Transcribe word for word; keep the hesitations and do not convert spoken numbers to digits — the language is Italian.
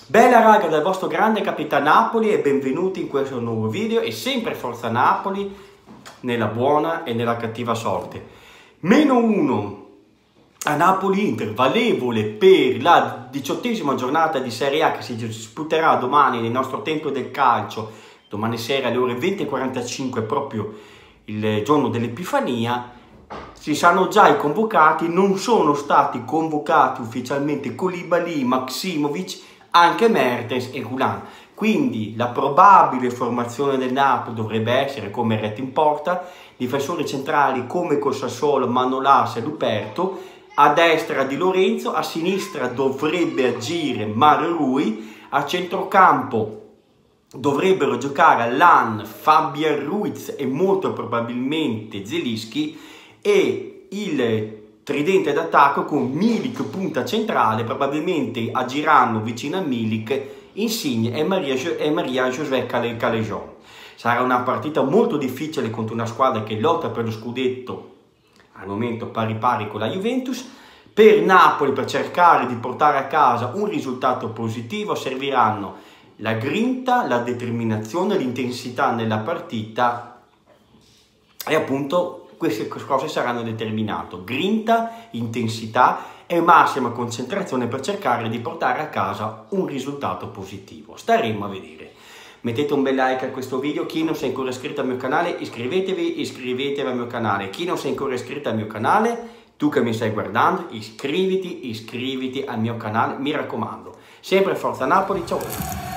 Bella raga, dal vostro grande Capitan Napoli e benvenuti in questo nuovo video e sempre forza Napoli nella buona e nella cattiva sorte. Meno uno a Napoli-Inter, valevole per la diciottesima giornata di Serie A che si disputerà domani nel nostro tempio del calcio, domani sera alle ore venti e quarantacinque, proprio il giorno dell'Epifania. Ci sono già i convocati, non sono stati convocati ufficialmente Koulibaly, Maksimovic, anche Mertens e Gulan. Quindi la probabile formazione del Napoli dovrebbe essere come Rete in porta, difensori centrali come col Sassuolo Manolas e Luperto, a destra Di Lorenzo, a sinistra dovrebbe agire Mario Rui, a centrocampo dovrebbero giocare Lan, Fabian Ruiz e molto probabilmente Zielinski, e il tridente d'attacco con Milik punta centrale, probabilmente agiranno vicino a Milik Insigne e Maria, e Maria José Callejon. Sarà una partita molto difficile contro una squadra che lotta per lo scudetto al momento pari pari con la Juventus. Per Napoli, per cercare di portare a casa un risultato positivo, serviranno la grinta, la determinazione, l'intensità nella partita e appunto queste cose saranno determinate: grinta, intensità e massima concentrazione per cercare di portare a casa un risultato positivo. Staremo a vedere. Mettete un bel like a questo video, chi non si è ancora iscritto al mio canale iscrivetevi, iscrivetevi al mio canale, chi non si è ancora iscritto al mio canale, tu che mi stai guardando, iscriviti, iscriviti al mio canale, mi raccomando. Sempre Forza Napoli, ciao!